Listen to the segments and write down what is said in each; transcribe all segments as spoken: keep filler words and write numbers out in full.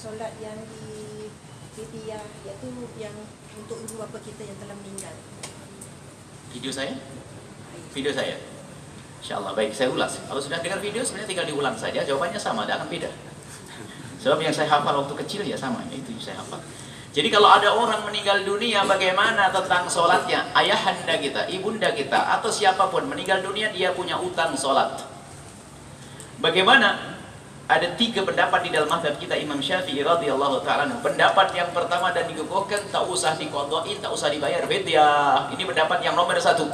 solat yang di Fidyah, yaitu yang untuk ibu bapa kita yang telah meninggal. Video saya? Video saya? Insyaallah, baik, saya ulas. Kalau sudah dengar video sebenarnya tinggal diulang saja, jawabannya sama, tidak akan beda. Sebab yang saya hafal waktu kecil ya sama, itu yang saya hafal. Jadi kalau ada orang meninggal dunia, bagaimana tentang sholatnya? Ayahanda kita, ibunda kita, atau siapapun meninggal dunia, dia punya utang sholat. Bagaimana? Ada tiga pendapat di dalam mazhab kita Imam Syafi'i radhiyallahu ta'ala. Pendapat yang pertama dan dikukuhkan, tak usah diqadhain, tak usah dibayar fidyah. Ini pendapat yang nomor satu.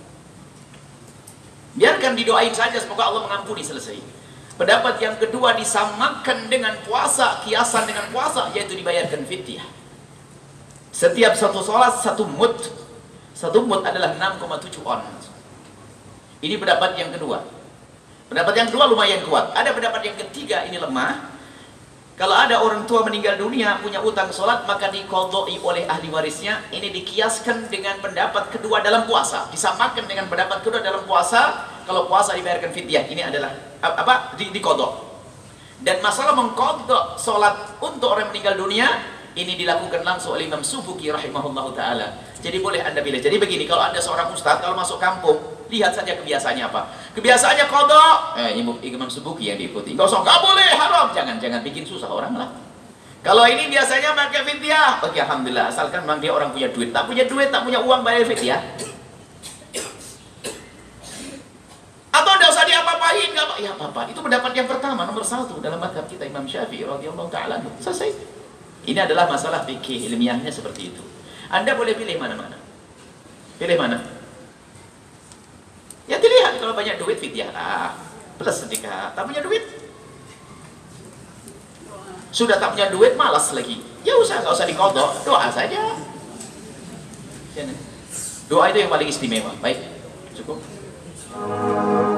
Biarkan didoain saja, semoga Allah mengampuni, selesai. Pendapat yang kedua, disamakan dengan puasa, kiasan dengan puasa, yaitu dibayarkan fidyah. Setiap satu sholat satu mud. Satu mud adalah enam koma tujuh on. Ini pendapat yang kedua. Pendapat yang kedua lumayan kuat. Ada pendapat yang ketiga, ini lemah. Kalau ada orang tua meninggal dunia punya utang sholat, maka diqadha'i oleh ahli warisnya. Ini dikiaskan dengan pendapat kedua dalam puasa. Disamakan dengan pendapat kedua dalam puasa. Kalau puasa dibayarkan fidyah. Ini adalah apa? Di, diqadha'. Dan masalah mengqadha' sholat untuk orang meninggal dunia, ini dilakukan langsung oleh Imam Subki rahimahullahu ta'ala. Jadi boleh anda pilih. Jadi begini, kalau anda seorang ustaz, kalau masuk kampung, lihat saja kebiasaannya apa. Kebiasaannya qadha'. Eh, Imam Subki yang diikuti. Enggak usah, enggak boleh, haram. Jangan, jangan bikin susah orang lah. Kalau ini biasanya pakai fidyah. Oke, alhamdulillah. Asalkan memang dia orang punya duit. Tak punya duit, tak punya uang, bayar fidyah. Atau enggak usah diapa-apain, enggak apa. Ya apa-apa. Itu pendapat yang pertama, nomor satu dalam mazhab kita Imam Syafi'i radhiyallahu ta'ala. Selesai. Ini adalah masalah fikih ilmiahnya seperti itu. Anda boleh pilih mana-mana. Pilih mana? Ya dilihat, kalau banyak duit fidyah lah. Plus sedekah. Tak punya duit, sudah tak punya duit, malas lagi. Ya usah, nggak usah diqadha', doa saja. Doa itu yang paling istimewa. Baik, cukup.